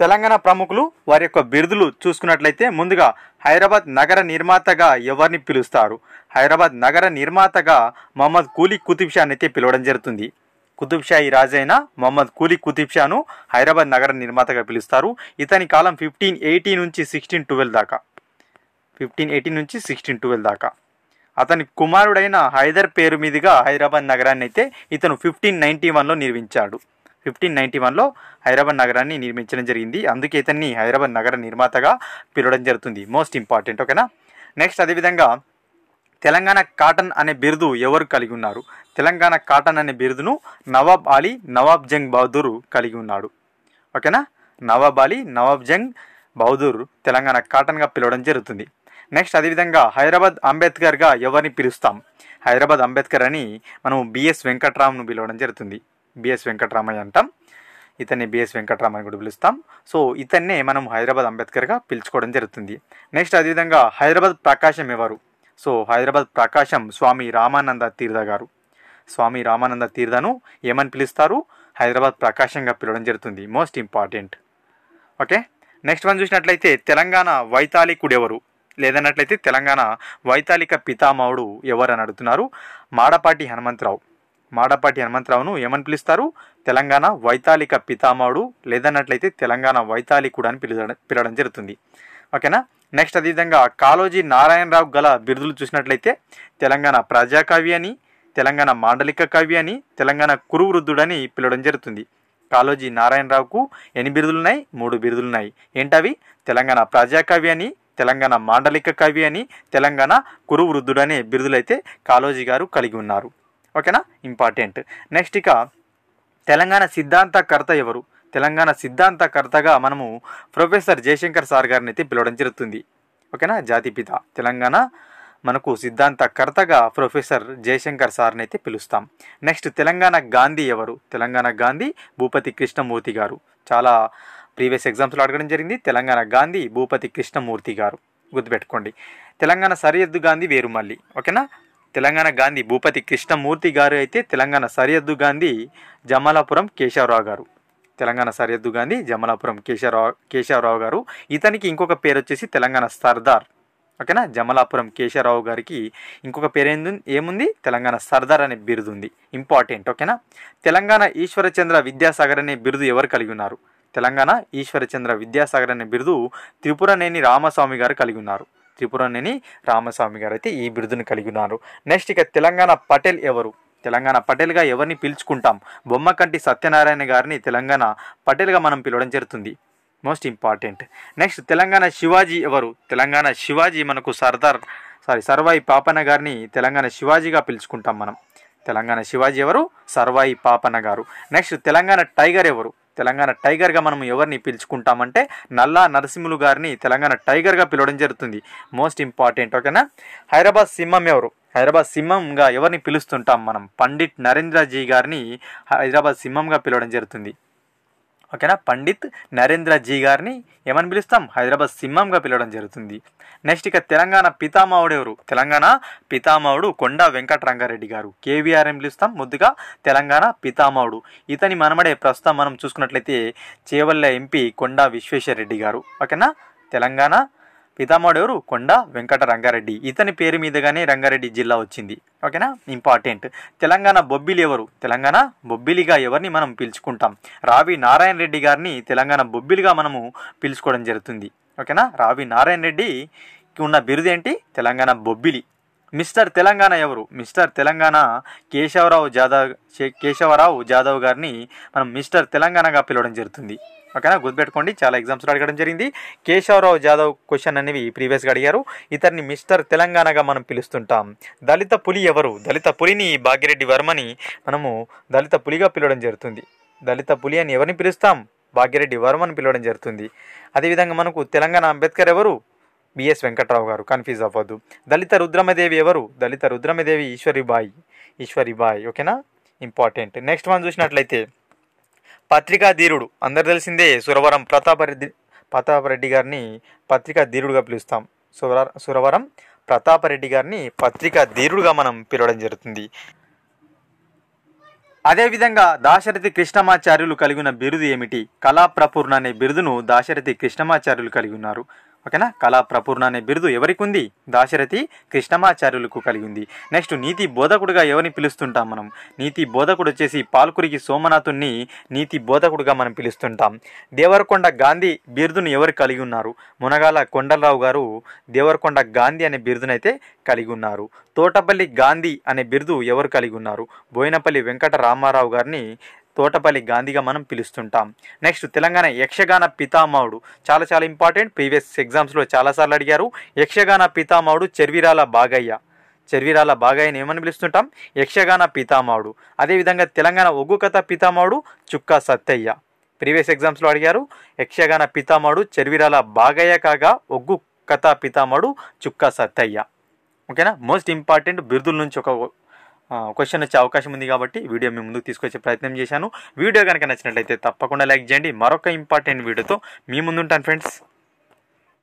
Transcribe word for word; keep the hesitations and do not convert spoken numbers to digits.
తెలంగాణ ప్రముఖులు వారి యొక్క బిరుదులు చూసుకున్నట్లయితే ముందుగా హైదరాబాద్ నగర నిర్మాతగా ఎవరిని పిలుస్తారు? హైదరాబాద్ నగర నిర్మాతగా మొహమ్మద్ కూలీ కుతుబ్ షాని అయితే పిలవడం జరుగుతుంది. కుతుబ్ షాహీ రాజైన మొహమ్మద్ కూలీ కుతుబ్ షాను హైదరాబాద్ నగర నిర్మాతగా పిలుస్తారు. ఇతని కాలం ఫిఫ్టీన్ ఎయిటీ నుంచి సిక్స్టీన్ ట్వెల్వ్ దాకా ఫిఫ్టీన్ ఎయిటీ నుంచి సిక్స్టీన్ ట్వెల్వ్ దాకా అతని కుమారుడైన హైదర్ పేరు మీదుగా హైదరాబాద్ నగరాన్ని అయితే ఇతను ఫిఫ్టీన్ నైంటీ వన్లో నిర్మించాడు. ఫిఫ్టీన్ నైంటీ వన్లో హైదరాబాద్ నగరాన్ని నిర్మించడం జరిగింది. అందుకే ఇతన్ని హైదరాబాద్ నగర నిర్మాతగా పిలవడం జరుగుతుంది. Most important. ఓకేనా. నెక్స్ట్ అదేవిధంగా తెలంగాణ కాటన్ అనే బిరుదు ఎవరు కలిగి ఉన్నారు? తెలంగాణ కాటన్ అనే బిరుదును నవాబ్ అలీ నవాబ్ జంగ్ బహదూర్ కలిగి ఉన్నాడు. ఓకేనా. నవాబ్ అలీ నవాబ్ జంగ్ బహదూర్ తెలంగాణ కాటన్గా పిలవడం జరుగుతుంది. నెక్స్ట్ అదేవిధంగా హైదరాబాద్ అంబేద్కర్గా ఎవరిని పిలుస్తాం? హైదరాబాద్ అంబేద్కర్ అని మనం బిఎస్ వెంకట్రామ్ను పిలవడం జరుగుతుంది. బిఎస్ వెంకట్రామయ్య అంటాం. ఇతన్ని బిఎస్ వెంకట్రామయ్య కూడా పిలుస్తాం. సో ఇతన్నే మనం హైదరాబాద్ అంబేద్కర్గా పిలుచుకోవడం జరుగుతుంది. నెక్స్ట్ అదేవిధంగా హైదరాబాద్ ప్రకాశం ఎవరు? సో హైదరాబాద్ ప్రకాశం స్వామి రామానంద తీర్థ గారు. స్వామి రామానంద తీర్థను ఏమని పిలుస్తారు? హైదరాబాద్ ప్రకాశంగా పిలవడం జరుగుతుంది. Most important. Okay. Next one చూసినట్లయితే తెలంగాణ వైతాళికుడు ఎవరు? లేదన్నట్లయితే తెలంగాణ వైతాళిక పితామహుడు ఎవరు అని అడుగుతున్నారు. మాడపాటి హనుమంతరావు. మాడపాటి హనుమంతరావును ఏమని పిలుస్తారు? తెలంగాణ వైతాళిక పితామహుడు లేదన్నట్లయితే తెలంగాణ వైతాళికుడు అని పిలవడం పిలవడం జరుగుతుంది. ఓకేనా. నెక్స్ట్ అదేవిధంగా కాళోజీ నారాయణరావు గల బిరుదులు చూసినట్లయితే తెలంగాణ ప్రజాకవి అని, తెలంగాణ మాండలిక కవి అని, తెలంగాణ కురువృద్ధుడని పిలవడం జరుగుతుంది. కాళోజీ నారాయణరావుకు ఎన్ని బిరుదులున్నాయి? మూడు బిరుదులున్నాయి. ఏంటవి? తెలంగాణ ప్రజాకవి అని, తెలంగాణ మాండలిక కవి అని, తెలంగాణ కురువృద్ధుడు అనే బిరుదులైతే కాళోజీ గారు కలిగి ఉన్నారు. ఓకేనా. ఇంపార్టెంట్. నెక్స్ట్ ఇక తెలంగాణ సిద్ధాంతకర్త ఎవరు? తెలంగాణ సిద్ధాంతకర్తగా మనము ప్రొఫెసర్ జయశంకర్ సార్ గారిని అయితే పిలవడం జరుగుతుంది. ఓకేనా. జాతిపిత తెలంగాణ మనకు సిద్ధాంతకర్తగా ప్రొఫెసర్ జయశంకర్ సార్ని అయితే పిలుస్తాం. నెక్స్ట్ తెలంగాణ గాంధీ ఎవరు? తెలంగాణ గాంధీ భూపతి కృష్ణమూర్తి గారు. చాలా ప్రీవియస్ ఎగ్జామ్స్లో అడగడం జరిగింది. తెలంగాణ గాంధీ భూపతి కృష్ణమూర్తి గారు గుర్తుపెట్టుకోండి. తెలంగాణ సరిహద్దు గాంధీ వేరుమల్లి. ఓకేనా. తెలంగాణ గాంధీ భూపతి కృష్ణమూర్తి గారు అయితే తెలంగాణ సరిహద్దు గాంధీ జమలాపురం కేశవరావు గారు. తెలంగాణ సరిహద్దు గాంధీ జమలాపురం కేశవరావు కేశవరావు గారు. ఇతనికి ఇంకొక పేరు వచ్చేసి తెలంగాణ సర్దార్. ఓకేనా. జమలాపురం కేశవరావు గారికి ఇంకొక పేరు ఏంది ఏముంది? తెలంగాణ సర్దార్ అనే బిరుదు ఉంది. ఇంపార్టెంట్. ఓకేనా. తెలంగాణ ఈశ్వరచంద్ర విద్యాసాగర్ అనే బిరుదు ఎవరు కలిగి ఉన్నారు? తెలంగాణ ఈశ్వరచంద్ర విద్యాసాగర్ అనే బిరుదు త్రిపురనేని రామస్వామి గారు కలిగి ఉన్నారు. త్రిపురనేని రామస్వామి గారు అయితే ఈ బిరుదును కలిగి ఉన్నారు. నెక్స్ట్ ఇక తెలంగాణ పటేల్ ఎవరు? తెలంగాణ పటేల్గా ఎవరిని పిలుచుకుంటాం? బొమ్మకంటి సత్యనారాయణ గారిని తెలంగాణ పటేల్గా మనం పిలవడం జరుగుతుంది. Most important. Next Telangana Shivaji ఎవరు? తెలంగాణ శివాజీ మనకు సర్దార్ సారీ సర్వాయి పాపన్న గారిని తెలంగాణ శివాజీగా పిలుచుకుంటాం మనం. తెలంగాణ శివాజీ ఎవరు? సర్వాయి పాపన్న గారు. నెక్స్ట్ తెలంగాణ టైగర్ ఎవరు? తెలంగాణ టైగర్గా మనం ఎవరిని పిలుచుకుంటామంటే నల్లా నరసింహులు గారిని తెలంగాణ టైగర్గా పిలవడం జరుగుతుంది. Most important. ఓకేనా. హైదరాబాద్ సింహం ఎవరు? హైదరాబాద్ సింహంగా ఎవరిని పిలుస్తుంటాం మనం? పండిట్ నరేంద్రజీ గారిని హైదరాబాద్ సింహంగా పిలవడం జరుగుతుంది. ఓకేనా. పండిత్ నరేంద్రజీ గారిని ఏమని పిలుస్తాం? హైదరాబాద్ సింహంగా పిలవడం జరుగుతుంది. నెక్స్ట్ ఇక తెలంగాణ పితామహుడు ఎవరు? తెలంగాణ పితామహుడు కొండా వెంకటరంగారెడ్డి గారు. కేవీఆర్ అని పిలుస్తాం ముద్దుగా తెలంగాణ పితామహుడు. ఇతని మనమడే ప్రస్తుతం మనం చూసుకున్నట్లయితే చేవల్ల ఎంపీ కొండా విశ్వేశ్వరరెడ్డి గారు. ఓకేనా. తెలంగాణ పితామహుడు ఎవరు? కొండా వెంకట రంగారెడ్డి. ఇతని పేరు మీదుగానే రంగారెడ్డి జిల్లా వచ్చింది. ఓకేనా. ఇంపార్టెంట్. తెలంగాణ బొబ్బిలి ఎవరు? తెలంగాణ బొబ్బిలిగా ఎవరిని మనం పిలుచుకుంటాం? రావి నారాయణ రెడ్డి గారిని తెలంగాణ బొబ్బిలిగా మనము పిలుచుకోవడం జరుగుతుంది. ఓకేనా. రావి నారాయణ రెడ్డికి ఉన్న బిరుదు ఏంటి? తెలంగాణ బొబ్బిలి. మిస్టర్ తెలంగాణ ఎవరు? మిస్టర్ తెలంగాణ కేశవరావు జాదవ్ కేశవరావు జాదవ్ గారిని మనం మిస్టర్ తెలంగాణగా పిలవడం జరుగుతుంది. ఓకేనా. గుర్తుపెట్టుకోండి. చాలా ఎగ్జామ్స్లో అడగడం జరిగింది. కేశవరావు జాదవ్ క్వశ్చన్ అనేవి ప్రీవియస్గా అడిగారు. ఇతన్ని మిస్టర్ తెలంగాణగా మనం పిలుస్తుంటాం. దళిత పులి ఎవరు? దళిత పులిని భాగ్యరెడ్డి వర్మని మనము దళిత పులిగా పిలవడం జరుగుతుంది. దళిత పులి అని ఎవరిని పిలుస్తాం? భాగ్యరెడ్డి వర్మని పిలవడం జరుగుతుంది. అదేవిధంగా మనకు తెలంగాణ అంబేద్కర్ ఎవరు? బిఎస్ వెంకట్రావు గారు. కన్ఫ్యూజ్ అవ్వద్దు. దళిత రుద్రమదేవి ఎవరు? దళిత రుద్రమదేవి ఈశ్వరిబాయి. ఈశ్వరిబాయి. ఓకేనా. ఇంపార్టెంట్. నెక్స్ట్ మనం చూసినట్లయితే పత్రికా ధీరుడు అందరు తెలిసిందే సురవరం ప్రతాపరెడ్డి ప్రతాపరెడ్డి గారిని పత్రికా ధీరుడుగా పిలుస్తాం. సుర సురవరం ప్రతాపరెడ్డి గారిని పత్రికా ధీరుడుగా మనం పిలవడం జరుగుతుంది. అదేవిధంగా దాశరథి కృష్ణమాచార్యులు కలిగి ఉన్న బిరుదు ఏమిటి? కళా ప్రపూర్ణ అనే బిరుదును దాశరథి కృష్ణమాచార్యులు కలిగి ఉన్నారు. ఓకేనా, కళా ప్రపూర్ణ అనే బిరుదు ఎవరికి ఉంది? దాశరథి కృష్ణమాచార్యులకు కలిగి ఉంది. నెక్స్ట్ నీతి బోధకుడుగా ఎవరిని పిలుస్తుంటాం మనం? నీతి బోధకుడు వచ్చేసి పాల్కురికి సోమనాథుని నీతి బోధకుడుగా మనం పిలుస్తుంటాం. దేవరకొండ గాంధీ బిరుదును ఎవరు కలిగి ఉన్నారు? మునగాల కొండలరావు గారు దేవరకొండ గాంధీ అనే బిరుదునైతే కలిగి ఉన్నారు. తోటపల్లి గాంధీ అనే బిరుదు ఎవరు కలిగి ఉన్నారు? బోయినపల్లి వెంకట రామారావు గారిని తోటపల్లి గాంధీగా మనం పిలుస్తుంటాం. నెక్స్ట్ తెలంగాణ యక్షగాన పితామహుడు, చాలా చాలా ఇంపార్టెంట్, ప్రీవియస్ ఎగ్జామ్స్లో చాలాసార్లు అడిగారు. యక్షగాన పితామహుడు చెర్విరాల బాగయ్య. చెర్విరాల బాగయ్యని ఏమని పిలుస్తుంటాం? యక్షగాన పితామహుడు. అదేవిధంగా తెలంగాణ ఒగ్గు కథ పితామహుడు చుక్కా సత్తయ్య. ప్రీవియస్ ఎగ్జామ్స్లో అడిగారు. యక్షగాన పితామహుడు చెర్విరాల బాగయ్య కాగా ఒగ్గు కథ పితామహుడు చుక్కా సత్తయ్య. ఓకేనా, మోస్ట్ ఇంపార్టెంట్ బిరుదుల నుంచి ఒక క్వశ్చన్ వచ్చే అవకాశం ఉంది కాబట్టి వీడియో మీ ముందుకు తీసుకొచ్చే ప్రయత్నం చేశాను. వీడియో కనుక నచ్చినట్లయితే తప్పకుండా లైక్ చేయండి. మరొక ఇంపార్టెంట్ వీడియోతో మీ ముందుంటాను ఫ్రెండ్స్.